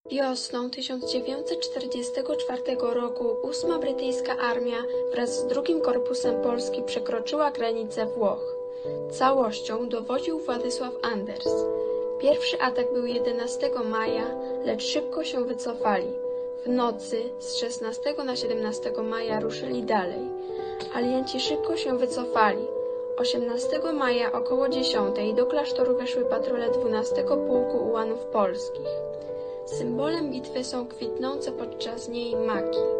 Wiosną 1944 roku 8. brytyjska armia wraz z II Korpusem Polski przekroczyła granicę Włoch. Całością dowodził Władysław Anders. Pierwszy atak był 11 maja, lecz szybko się wycofali. W nocy z 16 na 17 maja ruszyli dalej. Alianci szybko się wycofali. 18 maja około 10 do klasztoru weszły patrole 12 Pułku Ułanów Polskich. Symbolem bitwy są kwitnące podczas niej maki.